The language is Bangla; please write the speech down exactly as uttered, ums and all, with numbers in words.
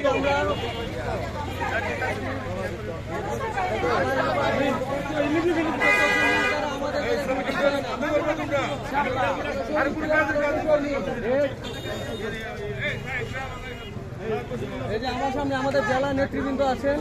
এই যে আমার সামনে আমাদের জেলা নেতৃবৃন্দ আছেন।